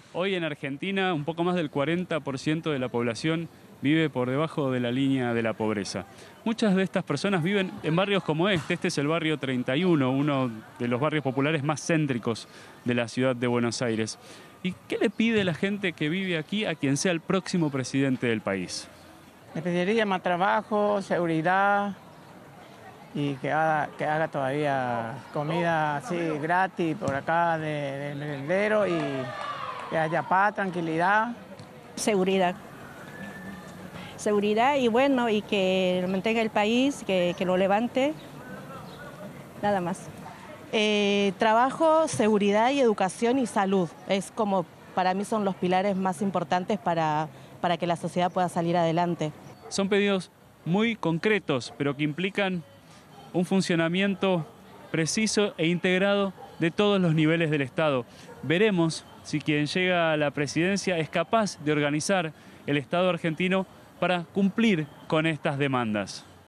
Hoy en Argentina un poco más del 40% de la población vive por debajo de la línea de la pobreza. Muchas de estas personas viven en barrios como este. Este es el barrio 31, uno de los barrios populares más céntricos de la ciudad de Buenos Aires. ¿Y qué le pide la gente que vive aquí a quien sea el próximo presidente del país? Le pediría más trabajo, seguridad y que haga todavía comida así gratis por acá del merendero y que haya paz, tranquilidad. Seguridad. Seguridad y bueno, y que mantenga el país, que lo levante, nada más. Trabajo, seguridad y educación y salud. Es como, para mí son los pilares más importantes para que la sociedad pueda salir adelante. Son pedidos muy concretos, pero que implican un funcionamiento preciso e integrado de todos los niveles del Estado. Veremos si quien llega a la presidencia es capaz de organizar el Estado argentino para cumplir con estas demandas.